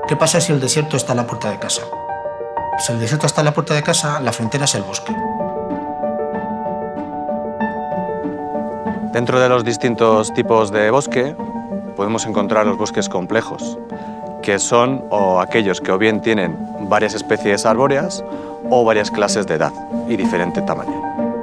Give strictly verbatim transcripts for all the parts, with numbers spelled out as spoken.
¿Qué pasa si el desierto está a la puerta de casa? Si el desierto está a la puerta de casa, la frontera es el bosque. Dentro de los distintos tipos de bosque podemos encontrar los bosques complejos, que son o aquellos que o bien tienen varias especies arbóreas o varias clases de edad y diferente tamaño.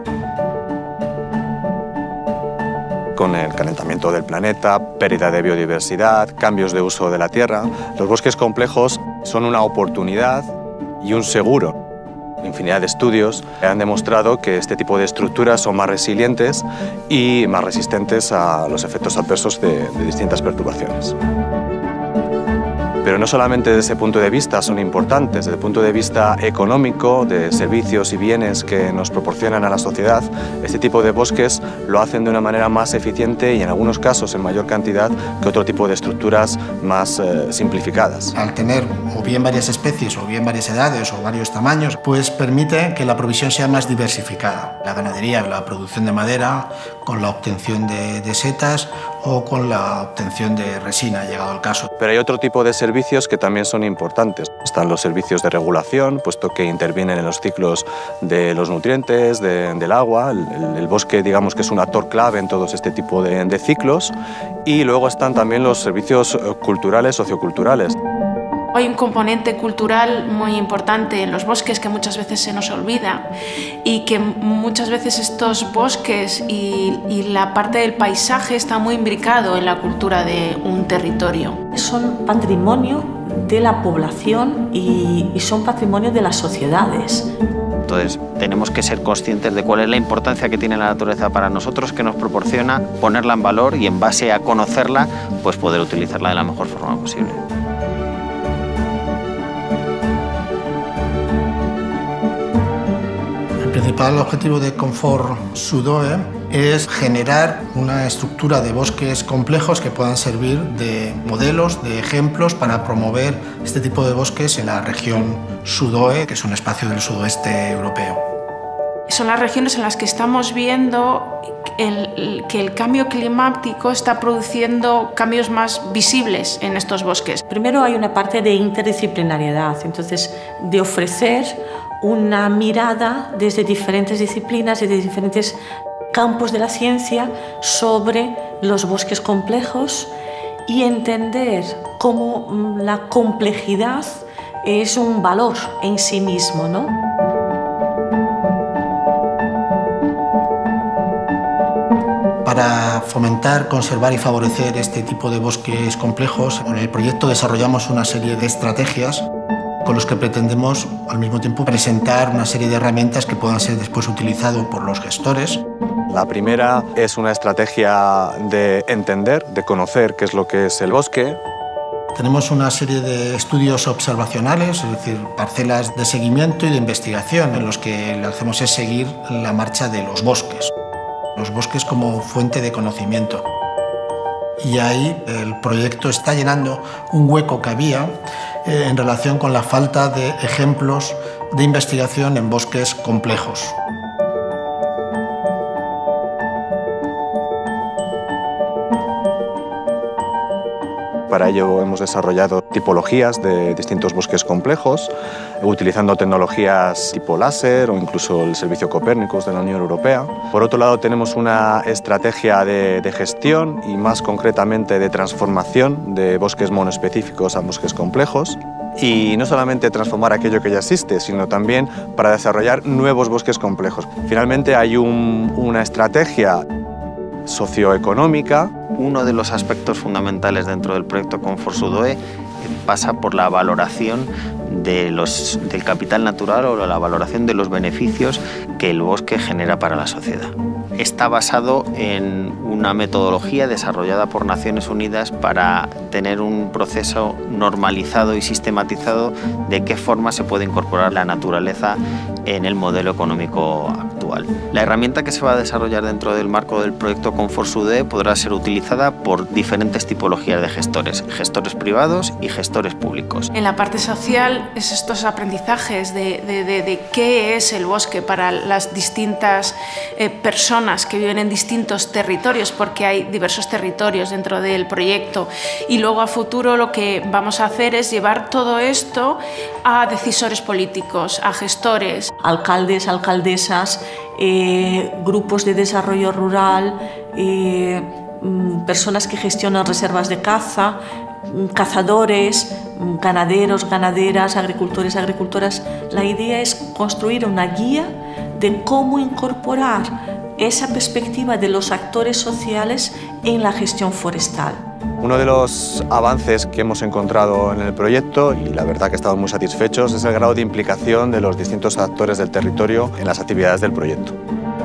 Con el calentamiento del planeta, pérdida de biodiversidad, cambios de uso de la tierra, los bosques complejos son una oportunidad y un seguro. Infinidad de estudios han demostrado que este tipo de estructuras son más resilientes y más resistentes a los efectos adversos de, de distintas perturbaciones. Pero no solamente desde ese punto de vista son importantes, desde el punto de vista económico, de servicios y bienes que nos proporcionan a la sociedad, este tipo de bosques lo hacen de una manera más eficiente y en algunos casos en mayor cantidad que otro tipo de estructuras más eh, simplificadas. Al tener o bien varias especies o bien varias edades o varios tamaños, pues permite que la provisión sea más diversificada. La ganadería, la producción de madera, con la obtención de, de setas o con la obtención de resina, llegado el caso. Pero hay otro tipo de servicios que también son importantes. Están los servicios de regulación, puesto que intervienen en los ciclos de los nutrientes, de, del agua. El, el bosque, digamos que es un actor clave en todos este tipo de, de ciclos. Y luego están también los servicios culturales, socioculturales. Hay un componente cultural muy importante en los bosques que muchas veces se nos olvida y que muchas veces estos bosques y, y la parte del paisaje está muy imbricado en la cultura de un territorio. Son patrimonio de la población y, y son patrimonio de las sociedades. Entonces tenemos que ser conscientes de cuál es la importancia que tiene la naturaleza para nosotros, que nos proporciona, ponerla en valor y en base a conocerla, pues poder utilizarla de la mejor forma posible. El principal objetivo de Confort SUDOE es generar una estructura de bosques complejos que puedan servir de modelos, de ejemplos para promover este tipo de bosques en la región SUDOE, que es un espacio del sudoeste europeo. Son las regiones en las que estamos viendo el, que el cambio climático está produciendo cambios más visibles en estos bosques. Primero hay una parte de interdisciplinariedad, entonces de ofrecer una mirada desde diferentes disciplinas, desde diferentes campos de la ciencia sobre los bosques complejos y entender cómo la complejidad es un valor en sí mismo, ¿no? Para fomentar, conservar y favorecer este tipo de bosques complejos, en el proyecto desarrollamos una serie de estrategias con los que pretendemos al mismo tiempo presentar una serie de herramientas que puedan ser después utilizadas por los gestores. La primera es una estrategia de entender, de conocer qué es lo que es el bosque. Tenemos una serie de estudios observacionales, es decir, parcelas de seguimiento y de investigación, en los que lo que hacemos es seguir la marcha de los bosques, los bosques como fuente de conocimiento. Y ahí el proyecto está llenando un hueco que había eh, en relación con la falta de ejemplos de investigación en bosques complejos. Para ello hemos desarrollado tipologías de distintos bosques complejos, utilizando tecnologías tipo láser o incluso el servicio Copérnicus de la Unión Europea. Por otro lado, tenemos una estrategia de, de gestión y más concretamente de transformación de bosques monoespecíficos a bosques complejos. Y no solamente transformar aquello que ya existe, sino también para desarrollar nuevos bosques complejos. Finalmente hay un, una estrategia socioeconómica. Uno de los aspectos fundamentales dentro del proyecto Confort SUDOE pasa por la valoración de los, del capital natural o la valoración de los beneficios que el bosque genera para la sociedad. Está basado en una metodología desarrollada por Naciones Unidas para tener un proceso normalizado y sistematizado de qué forma se puede incorporar la naturaleza en el modelo económico actual. actual. La herramienta que se va a desarrollar dentro del marco del proyecto Conforsude podrá ser utilizada por diferentes tipologías de gestores, gestores privados y gestores públicos. En la parte social es estos aprendizajes de, de, de, de qué es el bosque para las distintas eh, personas que viven en distintos territorios, porque hay diversos territorios dentro del proyecto, y luego a futuro lo que vamos a hacer es llevar todo esto a decisores políticos, a gestores. Alcaldes, alcaldesas, eh, grupos de desarrollo rural, eh, personas que gestionan reservas de caza, cazadores, ganaderos, ganaderas, agricultores, agricultoras. La idea es construir una guía de cómo incorporar esa perspectiva de los actores sociales en la gestión forestal. Uno de los avances que hemos encontrado en el proyecto, y la verdad que estamos muy satisfechos, es el grado de implicación de los distintos actores del territorio en las actividades del proyecto.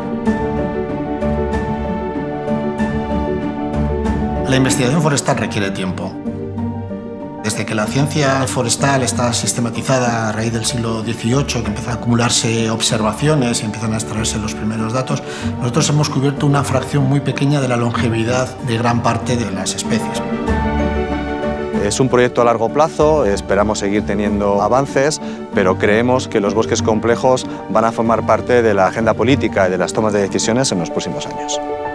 La investigación forestal requiere tiempo. Desde que la ciencia forestal está sistematizada a raíz del siglo dieciocho, que empiezan a acumularse observaciones y empiezan a extraerse los primeros datos, nosotros hemos cubierto una fracción muy pequeña de la longevidad de gran parte de las especies. Es un proyecto a largo plazo, esperamos seguir teniendo avances, pero creemos que los bosques complejos van a formar parte de la agenda política y de las tomas de decisiones en los próximos años.